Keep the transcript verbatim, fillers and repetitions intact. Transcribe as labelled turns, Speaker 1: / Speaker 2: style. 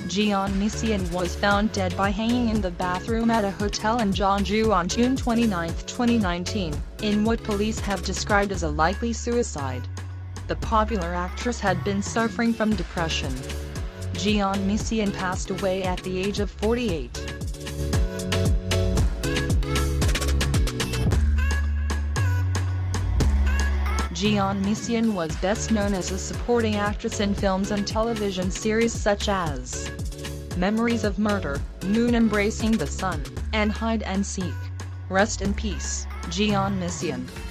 Speaker 1: Jeon Miseon was found dead by hanging in the bathroom at a hotel in Jeonju on June twenty-ninth, twenty nineteen, in what police have described as a likely suicide. The popular actress had been suffering from depression. Jeon Miseon passed away at the age of forty-eight. Jeon Miseon was best known as a supporting actress in films and television series such as Memories of Murder, Moon Embracing the Sun, and Hide and Seek. Rest in peace, Jeon Miseon.